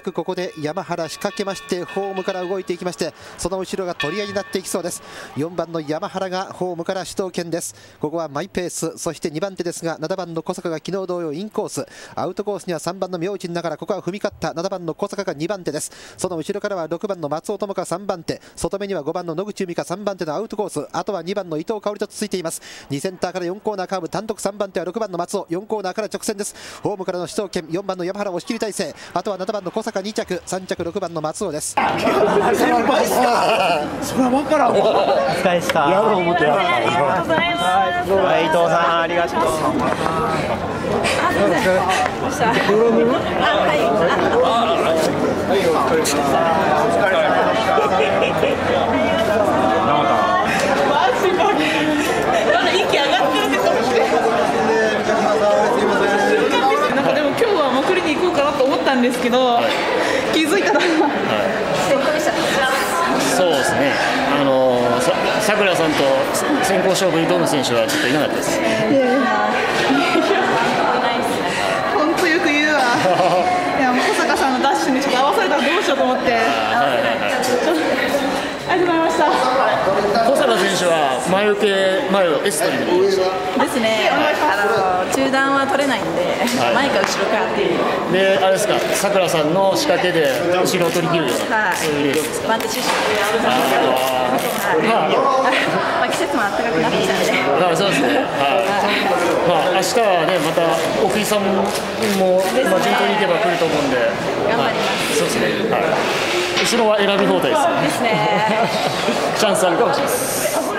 くここで山原仕掛けまして、ホームから動いていきまして、その後ろが取り合いになっていきそうです。4番の山原がホームから主導権です。ここはマイペース、そして2番手ですが7番の小坂が昨日同様インコース、アウトコースには3番の明神ながら、ここは踏み勝った7番の小坂が2番手です。その後ろからは6番の松尾智香3番手、外目には5番の野口海香3番手のアウトコース、あとは2番の伊藤香織と続いています。2センターから4コーナーカーブ、単独3番手は6番の松尾、4コーナーから直線です。ホームからの主導権、4番の山原押し切り体制、あとは7番の小坂2着、3着6番の松尾です。 先輩さん、それは分からんわ。 お疲れした。 やろう思ってやった。 はい、伊藤さん、ありがとう。 なんかでも今日はまくりに行こうかなと思ったんですけど、気づいたらそうですね、さくらさんと先行勝負にどの選手はちょっといなかったです。 本当よく言うわ。いや、もう小坂さんのダッシュにちょっと合わされたらどうしようと思って。ありがとうございました。 小坂選手は前を S 取りに行きましたですね。中段は取れないんで、前か後ろかっていう。 で、あれですか、さくらさんの仕掛けで後ろを取り切るような、そういうレースですか。 バンテシュッシュ。まあ季節も暖かくなってきたんで。 そうですね。まあ明日はね、また奥井さんも順当にいけば来ると思うんで。 頑張ります。 そうですね。後ろは選び放題ですね。 ですね。 チャンスあるかもしれないです。